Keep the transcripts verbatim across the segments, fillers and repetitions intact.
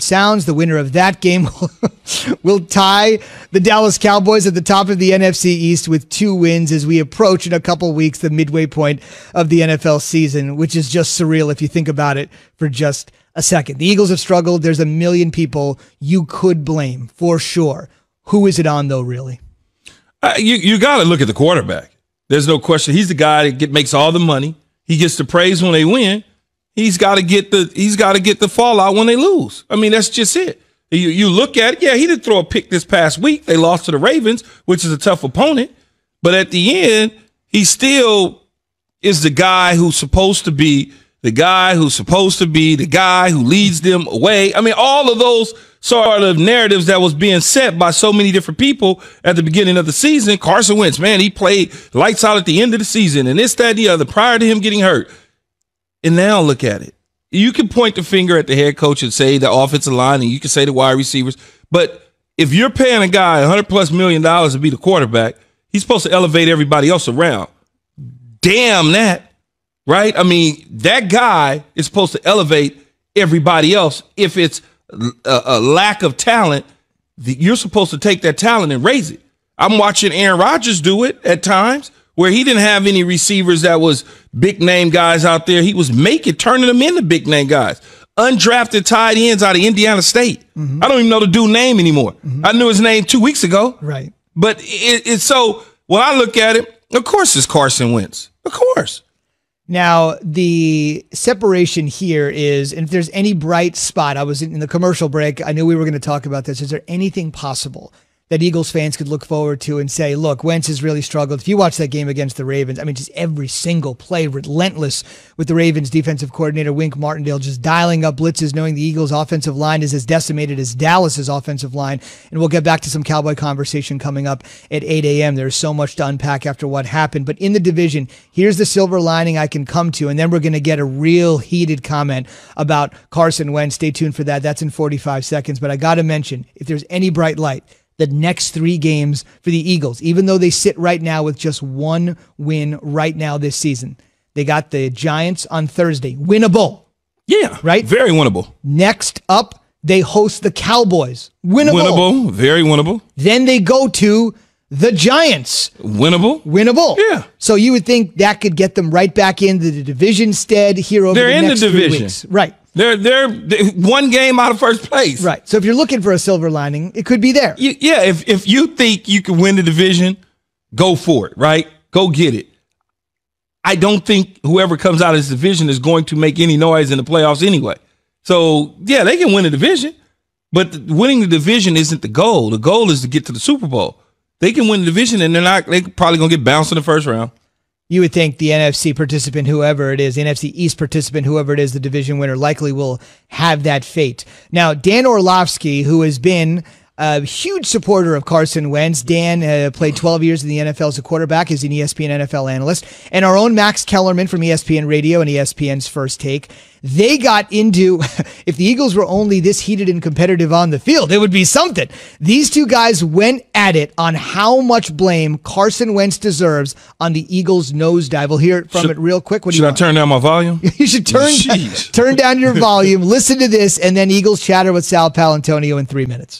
sounds. The winner of that game will, will tie the Dallas Cowboys at the top of the N F C East with two wins as we approach in a couple weeks the midway point of the N F L season, which is just surreal if you think about it for just a second. The Eagles have struggled. There's a million people you could blame for sure. Who is it on, though, really? Uh, you you got to look at the quarterback. There's no question. He's the guy that get, makes all the money. He gets the praise when they win. He's got to get the he's got to get the fallout when they lose. I mean, that's just it. You you look at it. Yeah, he did throw a pick this past week. They lost to the Ravens, which is a tough opponent. But at the end, he still is the guy who's supposed to be the guy who's supposed to be the guy who leads them away. I mean, all of those sort of narratives that was being set by so many different people at the beginning of the season. Carson Wentz, man, he played lights out at the end of the season, and this, that, and the other prior to him getting hurt. And now look at it. You can point the finger at the head coach and say the offensive line, and you can say the wide receivers. But if you're paying a guy one hundred plus million dollars to be the quarterback, he's supposed to elevate everybody else around. Damn that, right? I mean, that guy is supposed to elevate everybody else. If it's a, a lack of talent, you're supposed to take that talent and raise it. I'm watching Aaron Rodgers do it at times, where he didn't have any receivers that was big name guys out there. He was making, turning them into big name guys. Undrafted tight ends out of Indiana State. Mm-hmm. I don't even know the dude's name anymore. Mm-hmm. I knew his name two weeks ago. Right. But it, it's so, when I look at it, of course it's Carson Wentz. Of course. Now, the separation here is, and if there's any bright spot, I was in, in the commercial break, I knew we were going to talk about this. Is there anything possible that Eagles fans could look forward to and say, look, Wentz has really struggled? If you watch that game against the Ravens, I mean, just every single play, relentless with the Ravens defensive coordinator, Wink Martindale, just dialing up blitzes, knowing the Eagles offensive line is as decimated as Dallas's offensive line. And we'll get back to some Cowboy conversation coming up at eight a.m. There's so much to unpack after what happened. But in the division, here's the silver lining I can come to, and then we're going to get a real heated comment about Carson Wentz. Stay tuned for that. That's in forty-five seconds. But I got to mention, if there's any bright light, the next three games for the Eagles, even though they sit right now with just one win right now this season. They got the Giants on Thursday. Winnable. Yeah. Right? Very winnable. Next up, they host the Cowboys. Winnable. Winnable. Very winnable. Then they go to the Giants. Winnable. Winnable. Yeah. So you would think that could get them right back into the division stead here over They're the in next the three division. weeks. Right. They're, they're they're one game out of first place. Right. So if you're looking for a silver lining, it could be there. You, yeah. If if you think you can win the division, go for it. Right. Go get it. I don't think whoever comes out of this division is going to make any noise in the playoffs anyway. So yeah, they can win the division, but the, winning the division isn't the goal. The goal is to get to the Super Bowl. They can win the division, and they're not. They're probably gonna get bounced in the first round. You would think the N F C participant, whoever it is, the N F C East participant, whoever it is, the division winner, likely will have that fate. Now, Dan Orlovsky, who has been a huge supporter of Carson Wentz. Dan uh, played twelve years in the N F L as a quarterback, is an E S P N N F L analyst. And our own Max Kellerman from E S P N Radio and E S P N's First Take. They got into, if the Eagles were only this heated and competitive on the field, it would be something. These two guys went at it on how much blame Carson Wentz deserves on the Eagles' nosedive. We'll hear it from should, it real quick. What do should you I want? turn down my volume? You should turn, turn down your volume, listen to this, and then Eagles chatter with Sal Palantonio in three minutes.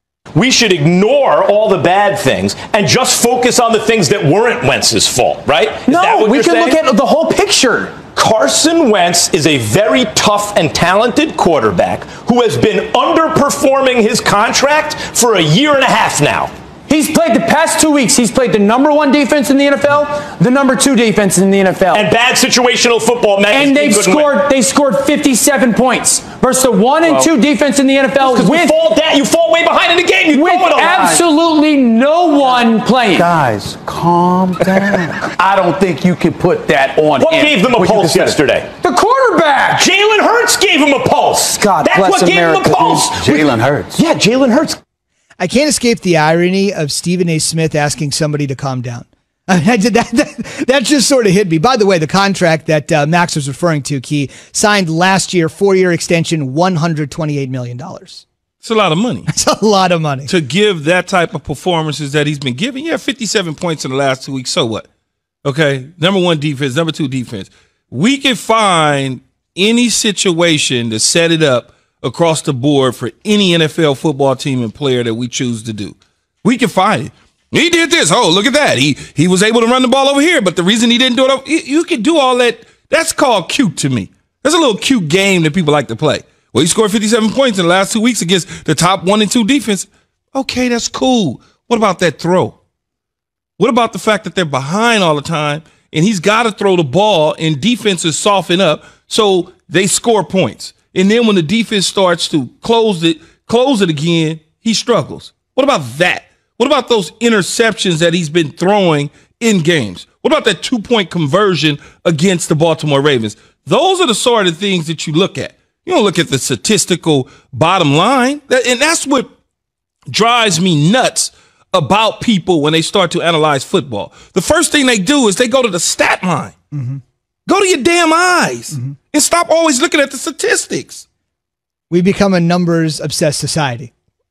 We should ignore all the bad things and just focus on the things that weren't Wentz's fault, right? Is no, that what we you're can saying? look at the whole picture. Carson Wentz is a very tough and talented quarterback who has been underperforming his contract for a year and a half now. He's played the past two weeks. He's played the number one defense in the N F L, the number two defense in the N F L. And bad situational football. And they've scored. Win. They scored fifty-seven points versus the one and well, two defense in the N F L. With you fall down, you fall way behind in the game. You with absolutely no one playing. Guys, calm down. I don't think you can put that on. What him. gave them a what pulse yesterday? The quarterback. Jalen Hurts gave him a pulse. God That's bless what America, gave him a pulse. Jalen Hurts. Yeah, Jalen Hurts. I can't escape the irony of Stephen A. Smith asking somebody to calm down. I mean, I did that, that. That just sort of hit me. By the way, the contract that uh, Max was referring to, Key, signed last year, four-year extension, one hundred twenty-eight million dollars. It's a lot of money. It's a lot of money. To give that type of performances that he's been giving. Yeah, fifty-seven points in the last two weeks. So what? Okay, number one defense, number two defense. We can find any situation to set it up across the board for any N F L football team and player that we choose to do. We can find it. He did this. Oh, look at that. He he was able to run the ball over here, but the reason he didn't do it, over, you, you can do all that. That's called cute to me. That's a little cute game that people like to play. Well, he scored fifty-seven points in the last two weeks against the top one and two defense. Okay, that's cool. What about that throw? What about the fact that they're behind all the time and he's got to throw the ball and defenses soften up so they score points? And then when the defense starts to close it, close it again, he struggles. What about that? What about those interceptions that he's been throwing in games? What about that two-point conversion against the Baltimore Ravens? Those are the sort of things that you look at. You don't look at the statistical bottom line. And that's what drives me nuts about people when they start to analyze football. The first thing they do is they go to the stat line. Mm-hmm. Go to your damn eyes mm-hmm. and stop always looking at the statistics. We become a numbers-obsessed society.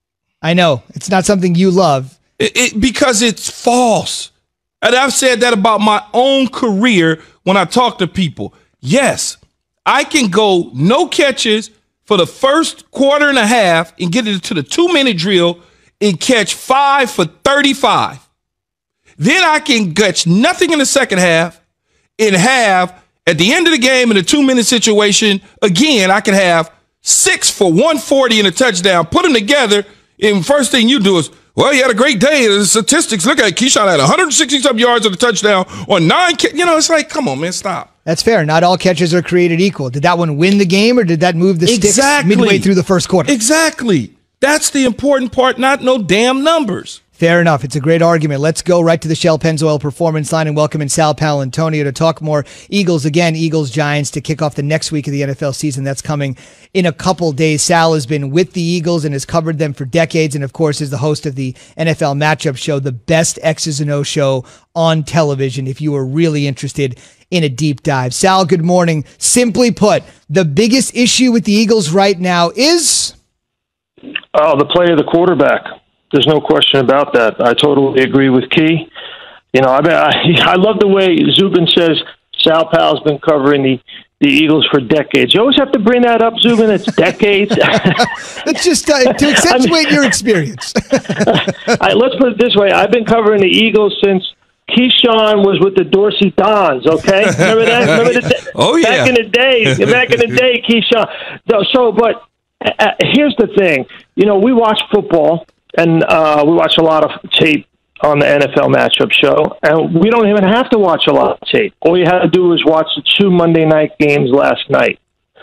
I know. It's not something you love. It, it, because it's false. And I've said that about my own career when I talk to people. Yes, I can go no catches for the first quarter and a half and get it to the two-minute drill and catch five for thirty-five. Then I can catch nothing in the second half and have, at the end of the game in a two-minute situation, again, I can have six for one forty and a touchdown, put them together, and first thing you do is, well, he had a great day. The statistics, look at it. Keyshawn had one hundred sixty-some yards on the touchdown on nine. You know, it's like, come on, man, stop. That's fair. Not all catches are created equal. Did that one win the game, or did that move the sticks exactly. midway through the first quarter? Exactly. That's the important part, not no damn numbers. Fair enough. It's a great argument. Let's go right to the Shell Pennzoil Performance Line and welcome in Sal Paolantonio to talk more Eagles again, Eagles Giants to kick off the next week of the N F L season. That's coming in a couple days. Sal has been with the Eagles and has covered them for decades, and of course is the host of the N F L Matchup Show, the best X's and O show on television if you are really interested in a deep dive. Sal, good morning. Simply put, the biggest issue with the Eagles right now is? Oh, the play of the quarterback. There's no question about that. I totally agree with Key. You know, I mean, I, I love the way Zubin says Sal Pal's been covering the, the Eagles for decades. You always have to bring that up, Zubin. It's decades. Let's just uh, to accentuate I mean, your experience. I, let's put it this way. I've been covering the Eagles since Keyshawn was with the Dorsey Dons, okay? Remember that? Remember the, oh, yeah. Back in the day. Back in the day, Keyshawn. So, but uh, here's the thing. You know, we watch football. And uh, we watch a lot of tape on the N F L Matchup Show, and we don't even have to watch a lot of tape. All you had to do was watch the two Monday night games last night.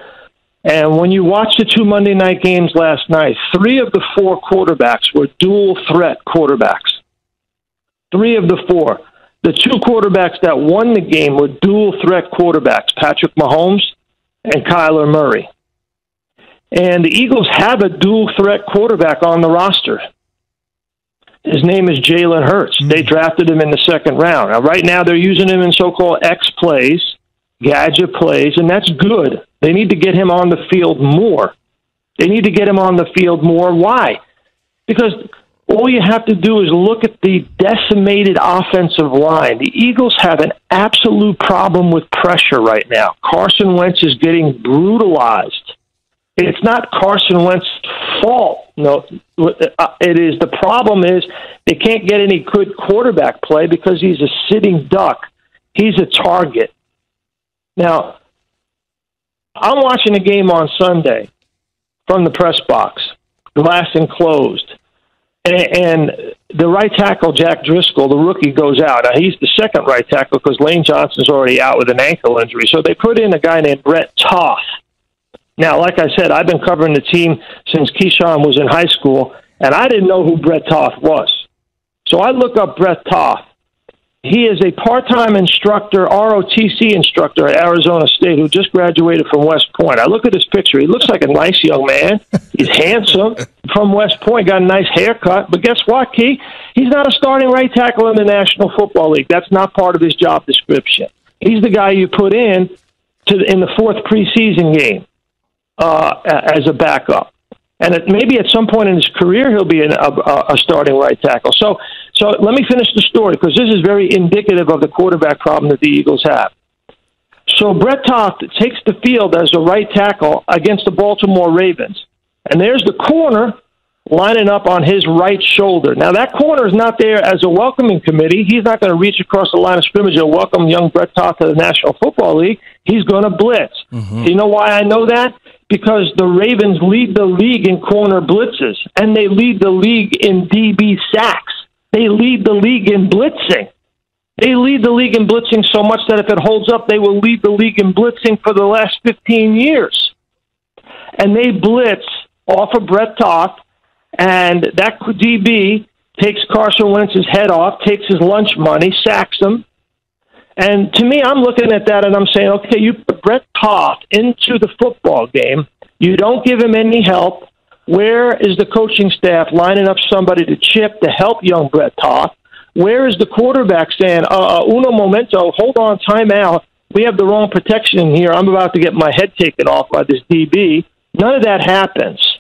And when you watch the two Monday night games last night, three of the four quarterbacks were dual threat quarterbacks. Three of the four. The two quarterbacks that won the game were dual threat quarterbacks, Patrick Mahomes and Kyler Murray. And the Eagles have a dual threat quarterback on the roster. His name is Jalen Hurts. Mm-hmm. They drafted him in the second round. Now, right now, they're using him in so-called X plays, gadget plays, and that's good. They need to get him on the field more. They need to get him on the field more. Why? Because all you have to do is look at the decimated offensive line. The Eagles have an absolute problem with pressure right now. Carson Wentz is getting brutalized. It's not Carson Wentz's fault. No, it is. The problem is they can't get any good quarterback play because he's a sitting duck. He's a target. Now, I'm watching a game on Sunday from the press box, glass enclosed, and, and the right tackle, Jack Driscoll, the rookie, goes out. Now, he's the second right tackle because Lane Johnson's already out with an ankle injury. So they put in a guy named Brett Toth. Now, like I said, I've been covering the team since Keyshawn was in high school, and I didn't know who Brett Toth was. So I look up Brett Toth. He is a part-time instructor, R O T C instructor at Arizona State who just graduated from West Point. I look at his picture. He looks like a nice young man. He's handsome from West Point, got a nice haircut. But guess what, Key? He's not a starting right tackle in the National Football League. That's not part of his job description. He's the guy you put in to in the fourth preseason game. Uh, as a backup, and it, maybe at some point in his career he'll be an, a, a starting right tackle. So, so let me finish the story because this is very indicative of the quarterback problem that the Eagles have. So Brett Toth takes the field as a right tackle against the Baltimore Ravens. And there's the corner lining up on his right shoulder. Now, that corner is not there as a welcoming committee. He's not going to reach across the line of scrimmage and welcome young Brett Toth to the National Football League. He's going to blitz. Mm-hmm. You know why I know that? Because the Ravens lead the league in corner blitzes, and they lead the league in D B sacks. They lead the league in blitzing. They lead the league in blitzing so much that if it holds up, they will lead the league in blitzing for the last fifteen years. And they blitz off of Brett Toth, and that D B takes Carson Wentz's head off, takes his lunch money, sacks him. And to me, I'm looking at that and I'm saying, okay, you put Brett Toth into the football game. You don't give him any help. Where is the coaching staff lining up somebody to chip to help young Brett Toth? Where is the quarterback saying, uh, uno momento, hold on, time out. We have the wrong protection here. I'm about to get my head taken off by this D B. None of that happens.